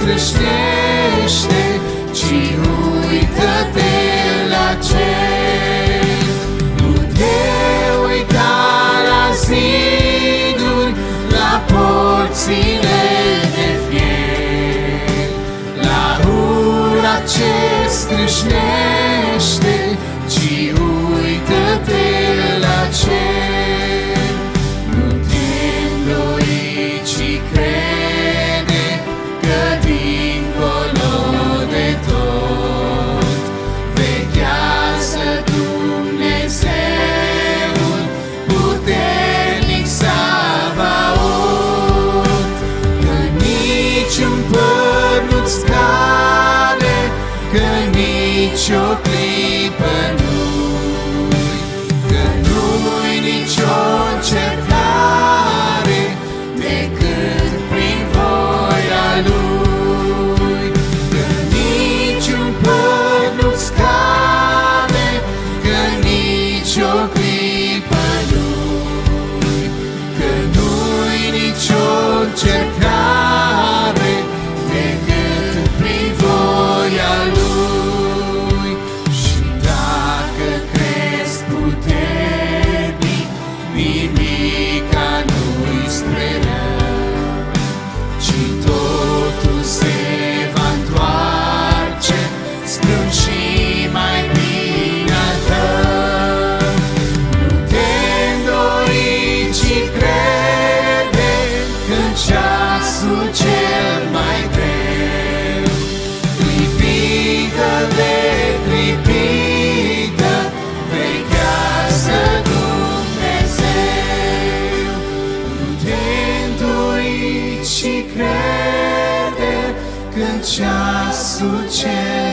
scrâșnește, ci uită-te la cer. Nu te uita la ziduri, la porțile de fier, la ura ce scrâșnește, ci uită-te la cer. Nu te îndoi, ci crede că dincolo de tot veghează Dumnezeul puternic Savaot, că nici un păr nu-ți cade, că nici o clipă nu-i, că nu-i nicio încercare decât prin voia Lui, că nici un păr nu-ți cade, că nici o clipă nu-i, că nu-i nicio încercare decât prin voia Lui. Și dacă crezi puternic, nimica nu-i spre rău, ci totul se va întoarce spre un și mai bine al tău. Nu te îndoi, ci crede că în ceasul cel mai greu, clipită de clipită, veghează Dumnezeu. Nu te îndoi, ci crede că în ceasul cel